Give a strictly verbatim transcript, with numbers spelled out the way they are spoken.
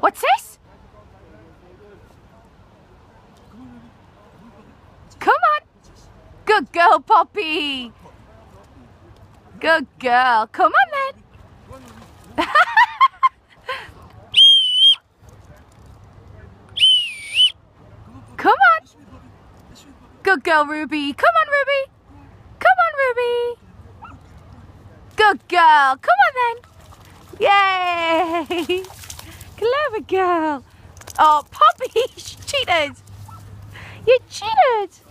What's this? Come on. Good girl, Poppy. Good girl. Come on then. Come on. Good girl, Ruby. Come on, Ruby. Come on, Ruby. Good girl. Come on then. Yay. Clever girl. Oh, Poppy, you cheated. You cheated.